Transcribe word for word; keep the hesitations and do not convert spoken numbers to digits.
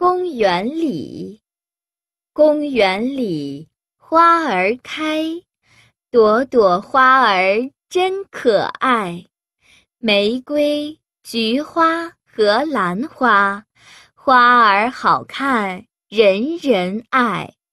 公园里，公园里花儿开，朵朵花儿真可爱。玫瑰、菊花和兰花，花儿好看，人人爱。